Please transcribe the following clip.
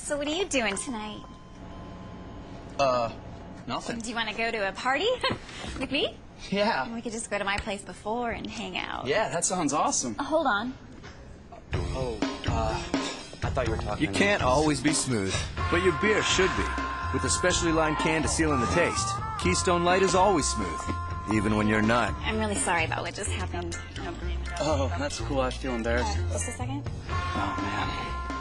So what are you doing tonight? Nothing. Do you want to go to a party with me? Yeah. We could just go to my place before and hang out. Yeah, that sounds awesome. Hold on. Oh, I thought you were talking. You can't always be smooth, but your beer should be. With a specially lined can to seal in the taste, Keystone Light is always smooth, even when you're not. I'm really sorry about what just happened. Oh, that's cool. I feel embarrassed. Just a second. Oh, man.